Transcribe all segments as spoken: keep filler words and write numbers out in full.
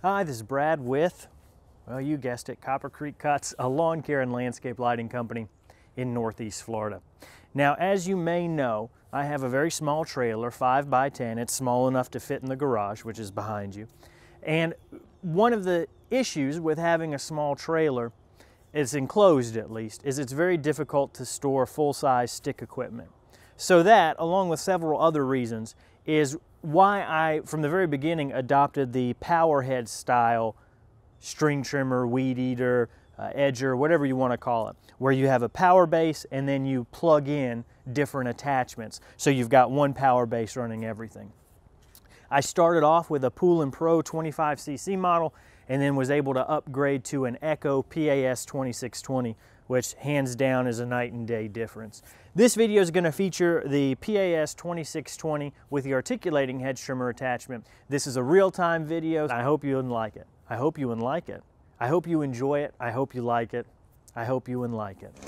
Hi, this is Brad with, well, you guessed it, Copper Creek Cuts, a lawn care and landscape lighting company in Northeast Florida. Now, as you may know, I have a very small trailer, five by ten. It's small enough to fit in the garage, which is behind you. And one of the issues with having a small trailer, it's enclosed at least, is it's very difficult to store full-size stick equipment. So that, along with several other reasons, is why I, from the very beginning, adopted the power head style string trimmer, weed eater, uh, edger, whatever you want to call it, where you have a power base and then you plug in different attachments. So you've got one power base running everything. I started off with a Pool and Pro twenty-five C C model and then was able to upgrade to an Echo P A S twenty-six twenty, which hands down is a night and day difference. This video is going to feature the P A S twenty-six twenty with the articulating hedge trimmer attachment. This is a real-time video. I hope you like it. I hope you like it. I hope you enjoy it. I hope you like it. I hope you like it.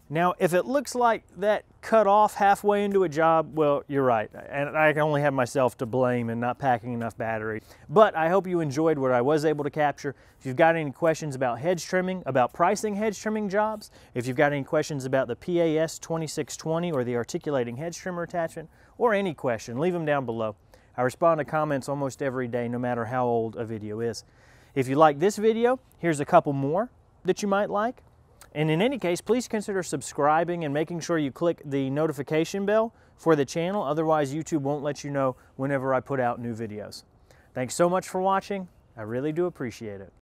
Now, if it looks like that cut off halfway into a job, well, you're right. And I can only have myself to blame in not packing enough battery. But I hope you enjoyed what I was able to capture. If you've got any questions about hedge trimming, about pricing hedge trimming jobs, if you've got any questions about the P A S twenty-six twenty or the articulating hedge trimmer attachment, or any question, leave them down below. I respond to comments almost every day, no matter how old a video is. If you like this video, here's a couple more that you might like. And in any case, please consider subscribing and making sure you click the notification bell for the channel. Otherwise, YouTube won't let you know whenever I put out new videos. Thanks so much for watching. I really do appreciate it.